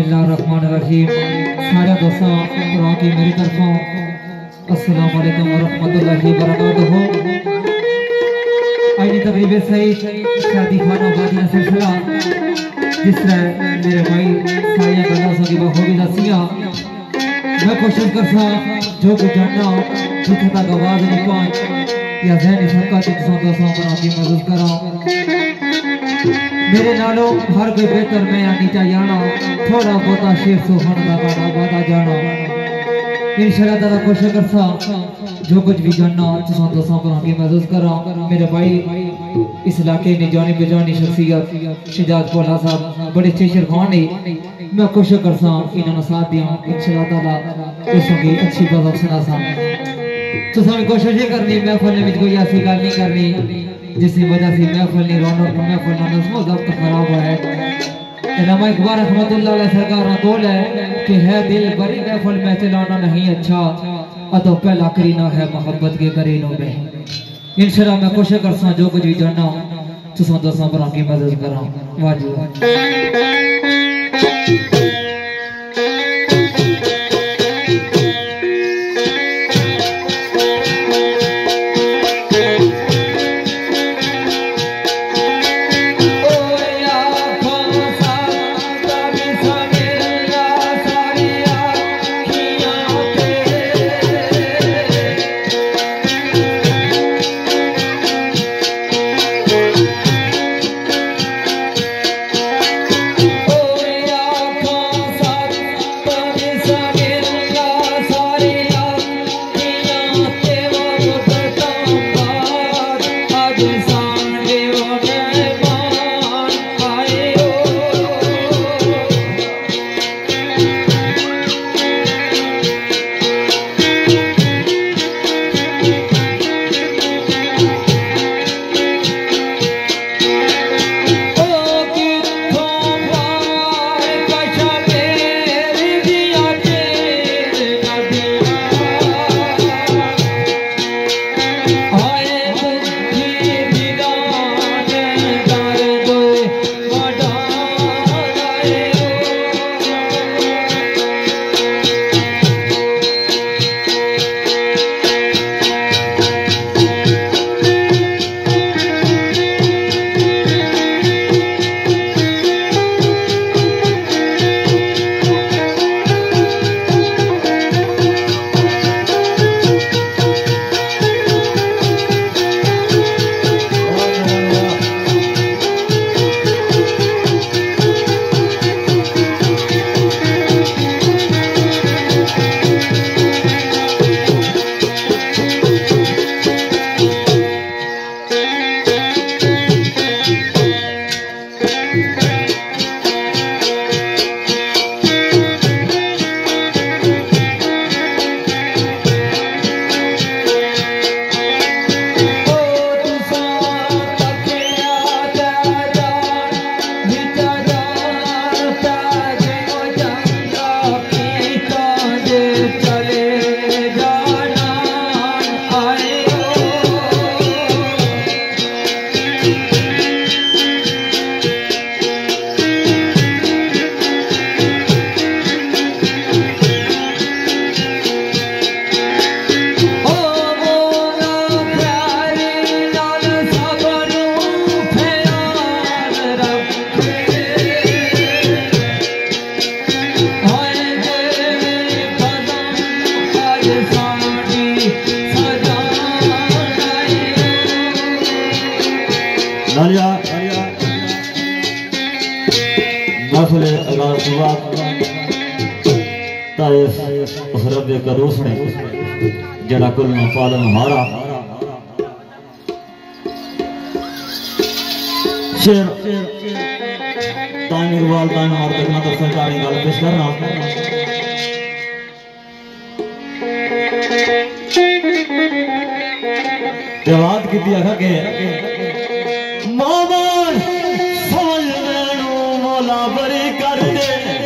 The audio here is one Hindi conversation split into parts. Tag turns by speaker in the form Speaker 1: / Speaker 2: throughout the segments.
Speaker 1: बिस्मिल्लाहिर्रहमानिर्रहीम। सारे दोस्तों कुरान की मेरी तरफों अस्सलाम वालेकुम व रहमतुल्लाहि व बरकातुहू। आईनी तकरीबन सही शादी खाना बादी का सिलसिला जिस तरह मेरे भाई साया गल्ला सो की बखूबी दसिया मैं कोशिश करसा जो कुछ जानना जिथे तक आवाज नहीं पहुंच या जहनी सबका दोस्तों पर आपकी मदद करा। मेरे नालों हर कोई बेहतर मैं नीचा जाना थोड़ा बहुता शेर सुहाना का गाना बाता जाना इंशाल्लाह ताला कोशिश करसा जो कुछ भी जानना दोस्तों पर आपकी मदद करा। मेरे भाई इस इलाके ने जानी बेजानी शख्सियत शिजात कोला साहब बड़े अच्छे शेरखान ने मैं कोशिश करसा इन्होंने साथ दिया इंशाल्लाह ताला इसों की अच्छी बात सुना सा तो सारी कोशिश ये करनी महफिल में कोई ऐसी गल नहीं करनी जिसकी वजह से महफिल नहीं रौनक महफिल नज़्म ज़ब्त खराब हुआ है। इल्मा इकबाल रहमतुल्लाह अलैह सरकार कौल है कि है दिल बड़ी महफिल में चलाना नहीं अच्छा अतो पहला करीना है मोहब्बत के करीनों में। इंशाल्लाह मैं कोशिश करसा जो कुछ भी जानना तुम दोस्तों पर आपकी मदद करा वाजिब। जड़ा कुल पालन हारा शेर ताइन इकबाल ताइन और तकना तो सरकारी गल पेश करना तेवाद की दिया था के मामर समझ लेनो मौला बरी कर दे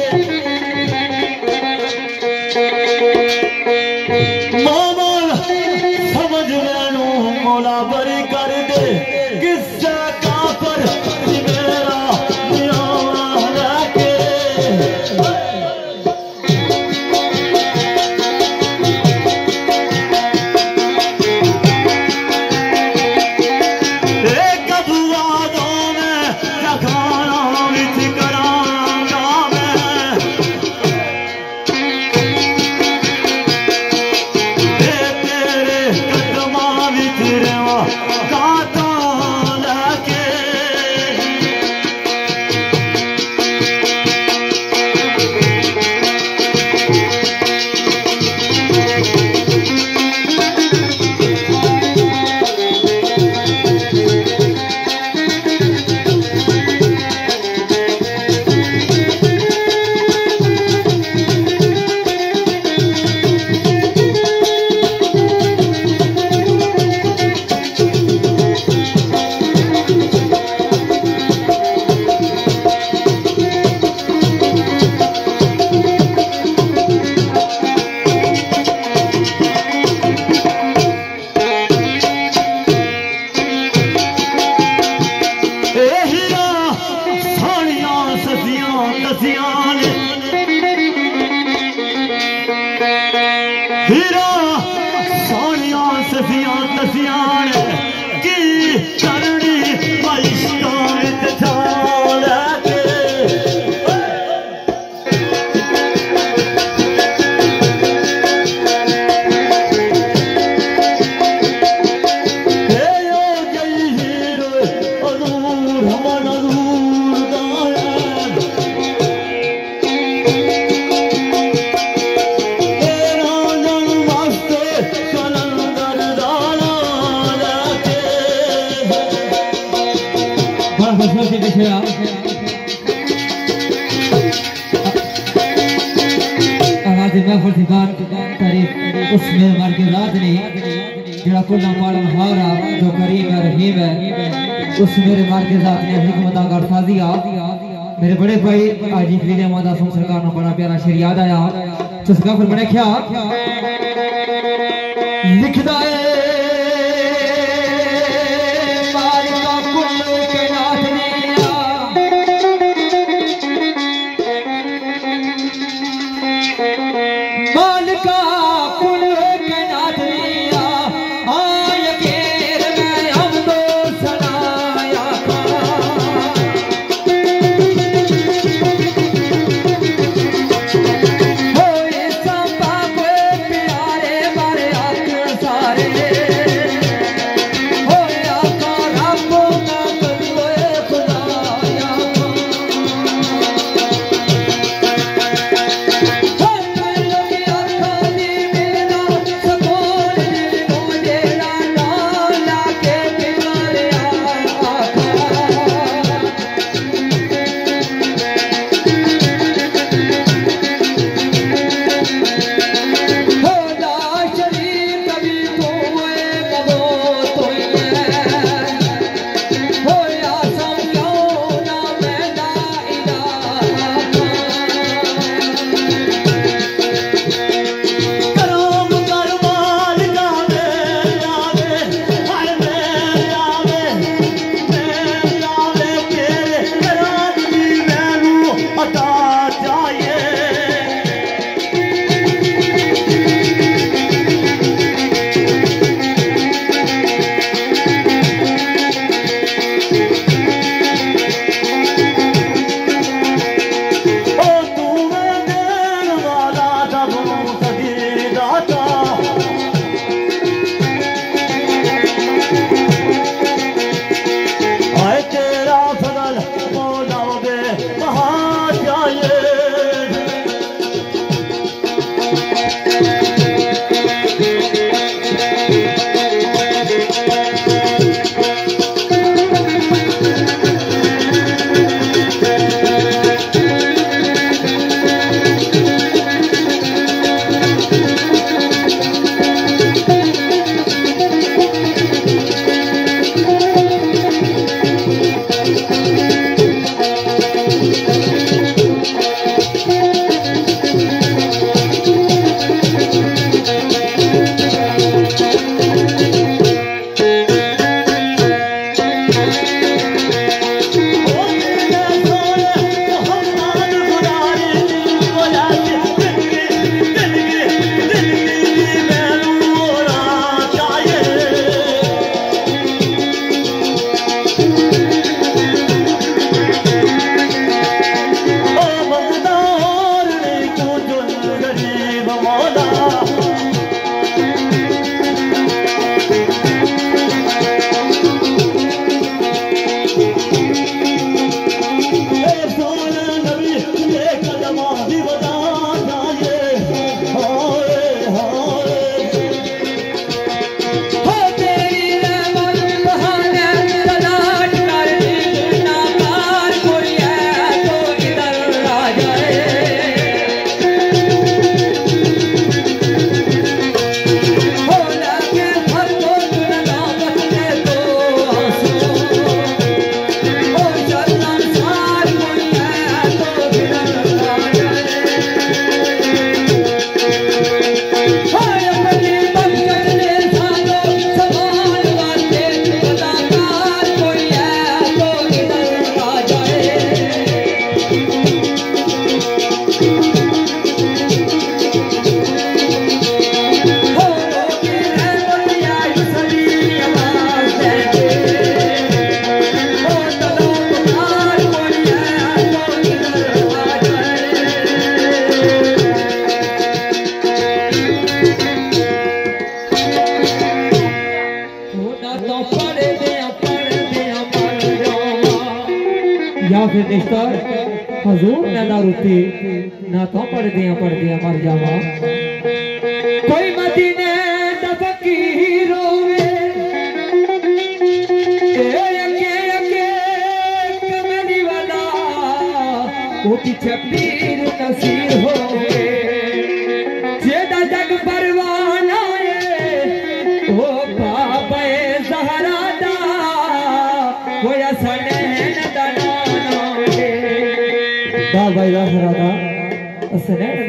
Speaker 1: मौला बरी कर दे किस्सा काफर मेरा आज महफिल की बात तारीफ उस मेरे मार के रात ने जड़ा कुल्ला पालन हारा जो करीम है रहीम है उस मेरे मार के रात ने हिकमत आगर साजिया मेरे बड़े भाई आज खलील मादा सुन सरकार ने बड़ा प्यारा शेर याद आया जिसका फिर मैंने क्या लिखदा है या फिर निश्तर हजूर ने ना रुती ना तो पढ़ दिया मर जावा कोई मदीने दा फकीर होवे अगे अगे कमली वाला वो पीछे पीर नसीर होवे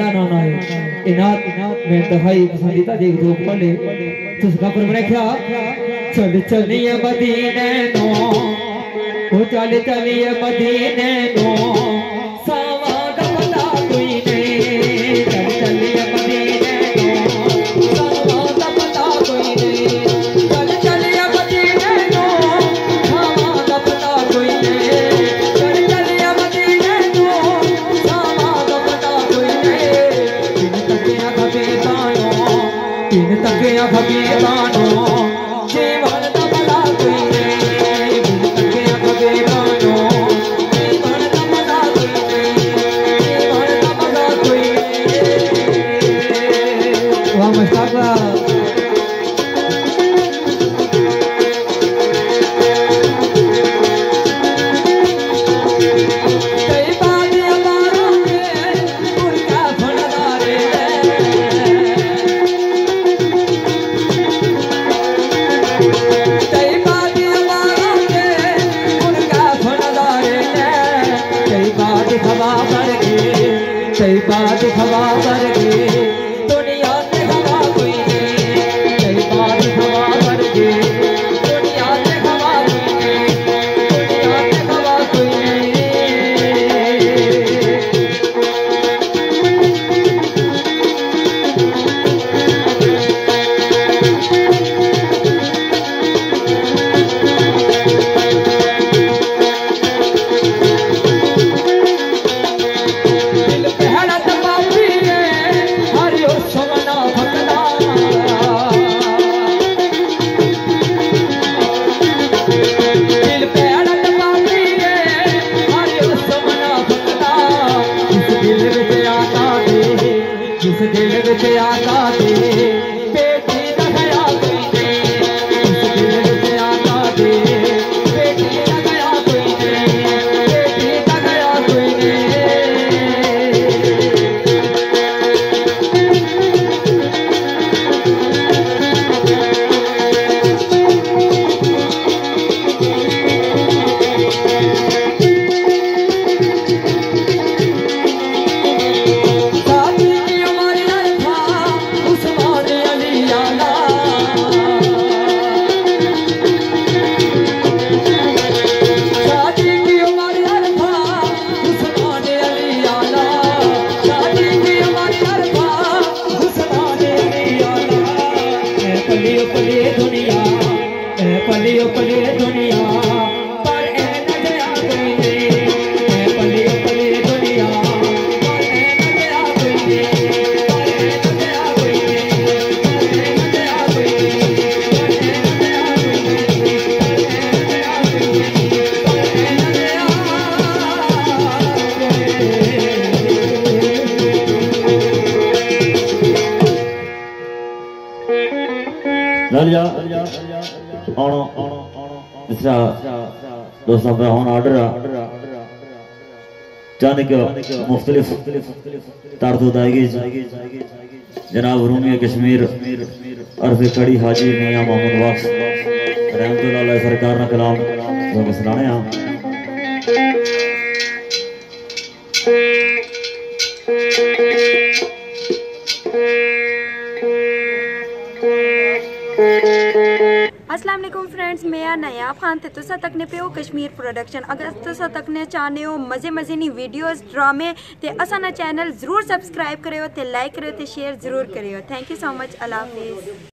Speaker 1: बड़ा नाना है इनात में दहाई पसंदीदा देख दो पले तुझका पर मैंने क्या चल चलिए मदीने नो ओ चल चलिए मदीने नो सावा का पता कोई नहीं चल चलिए मदीने नो सावा का पता कोई नहीं चल चलिए मदीने नो सावा का पता कोई नहीं चल चलिए मदीने नो सावा का पता कोई नहीं तीन तकिया खबे बानो तीन तकिया खबे बानो जीवन का भला कोई नहीं तीन तकिया खबे बानो जीवन का भला कोई नहीं जीवन का भला कोई नहीं वाह माशाअल्लाह सही बात हवा पर गे दुनिया से हवा कोई नहीं सही बात हवा पर गे दुनिया से हवा कोई नहीं दुनिया से हवा कोई नहीं जिस दिल विच आता दे बेटी दा गया कोई नहीं जिस दिल विच आता दे बेटी दा गया कोई नहीं बेटी दा गया कोई नहीं पलियो पले दुनिया पर ए न गया कोई नहीं पलियो पले दुनिया पर ए न गया कोई नहीं पर ए न गया कोई नहीं पर ए न गया कोई नहीं पर ए न गया कोई नहीं पर ए न गया कोई नहीं दूसरा दोस्तों का ऑर्डर जाने के मुख्तलिफ तारतुदागी जनाब रूमी कश्मीर अर्फ कड़ी हाजी मियां मोहम्मद वाक्स रहमतुल्लाह अलैह सरकार ना कलाम सुनाने
Speaker 2: अस्सलाम वालेकुम फ्रेंड्स, मैं नया खान थे तुसा तकने पे हो कश्मीर प्रोडक्शन। अगर तुसा तकने चाहने हो मज़े मज़े नी वीडियोस ड्रामे ते असा ना चैनल ज़रूर सब्सक्राइब करो ते लाइक करो ते शेयर ज़रूर करो। Thank you so much. अल्लाह हाफिज़।